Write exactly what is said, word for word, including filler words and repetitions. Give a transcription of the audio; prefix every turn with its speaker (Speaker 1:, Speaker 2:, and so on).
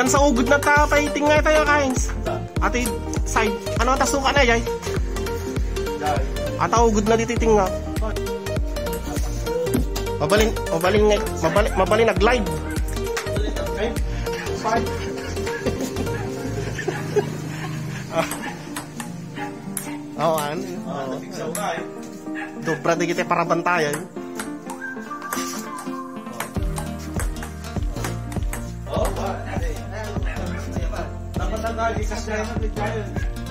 Speaker 1: Dan sa ugod na tapay, tingay tayo kains. Ati, side. Ano ang tasuka na, Jay? Ata ugod na dito tinga. Mabalin, mabalin, mabalin, mabalin nag-live. Five. Oo, ano? Dobra di kita para bantayan.
Speaker 2: Oh, ba? Dapat ang gagisas na yun.